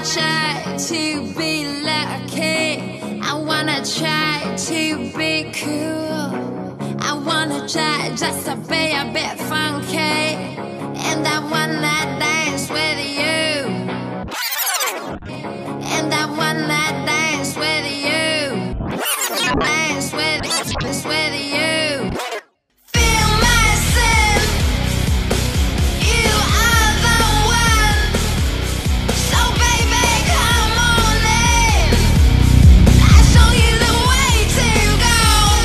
try to be lucky. I wanna try to be cool. I wanna try just to be a bit funky. And I wanna dance with you. And I wanna dance with you. Dance with you. Feel myself. You are the one. So baby, come on in. I'll show you the way to go.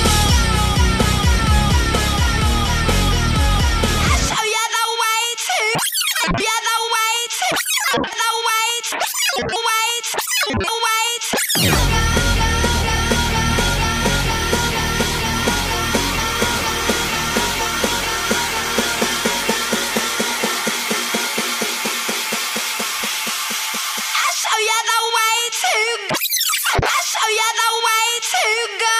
I'll show you the way to. Yeah, the way to. The way to. The way to. The way to. I'll show you the way to go. I'll show you the way to go.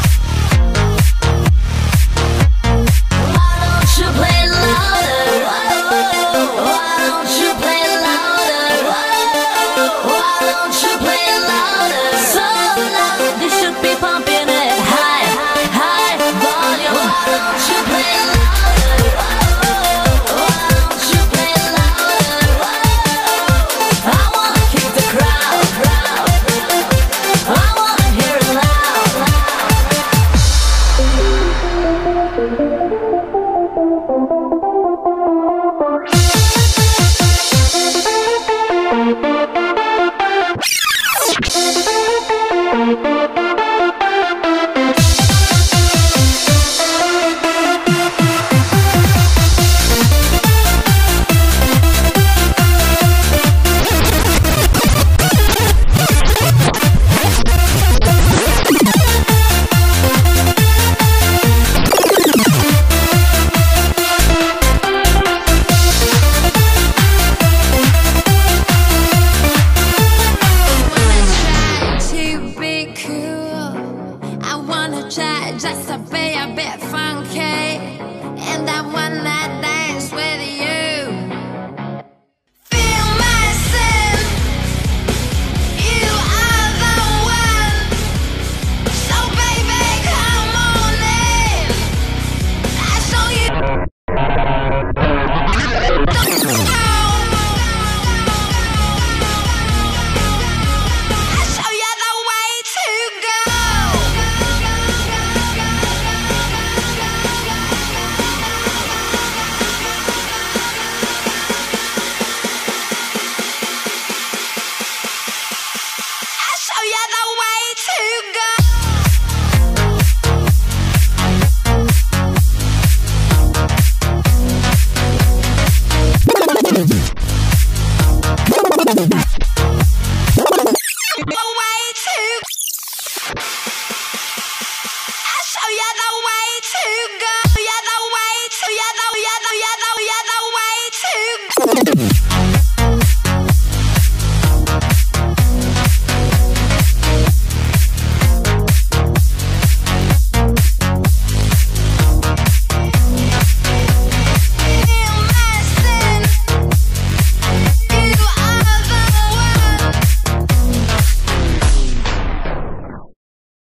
Why don't you play louder? Why don't you play louder? Why don't you play louder? So loud, you should be pumping it high, high volume. Why don't you play louder? Why don't you play louder? I wanna kick the crowd. I wanna hear it loud. I wanna try just to be a bit funky, and I wanna dance with you. Feel myself, you are the one. So baby, come on in. I'll show you. I'll show you the way to go. I'll show you the way to go.